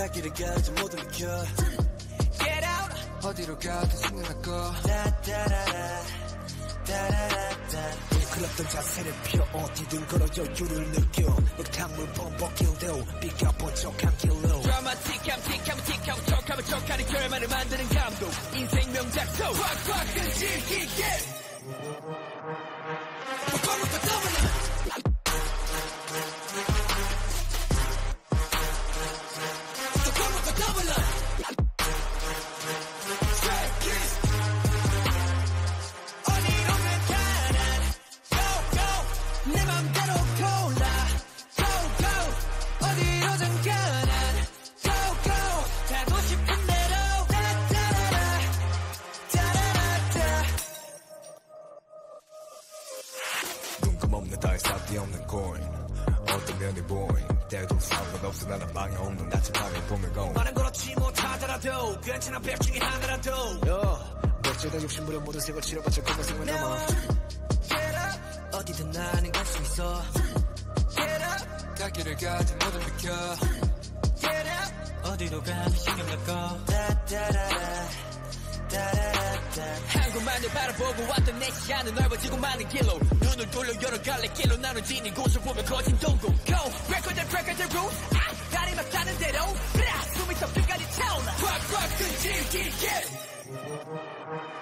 갈 길을 가지 모두 비켜 Get out 어디로 가든 생각나고 따따라라 따라라따 클럽들 자세를 펴 어디든 걸어 여유를 느껴 흙탕물 범벅길도 비가 번쩍한 길로 드라마틱함 틱하면 틱하고 척하면 척하는 결말을 만드는 감독 인생 명작도 꽉꽉 끈질기게 없는 따위 싹이 없는 coin 어떤 면이 보인 때도 상관없어 나는 방해 없는 낯을 방해 보면 고 말은 그렇지 못하더라도 괜찮아 백 중에 하나라도 멋지다 욕심부려 모든 색을 치러봤자 검은색만 남아 Get up 어디든 나는 갈 수 있어 Get up 갈 길을 가지 모두 비켜 Get up 어디로 가면 신경 낼까 따따라라 따라라따 한 곳만을 바라보고 왔던 내 시야는 넓어지고 많은 길로 눈을 돌려 여러 갈래 길로 나눠진 이곳을 보면 거진 동공 Go break the rules 다리 막 가는 대로 숨이 턱 끝까지 차올라 꽉꽉 끈질기게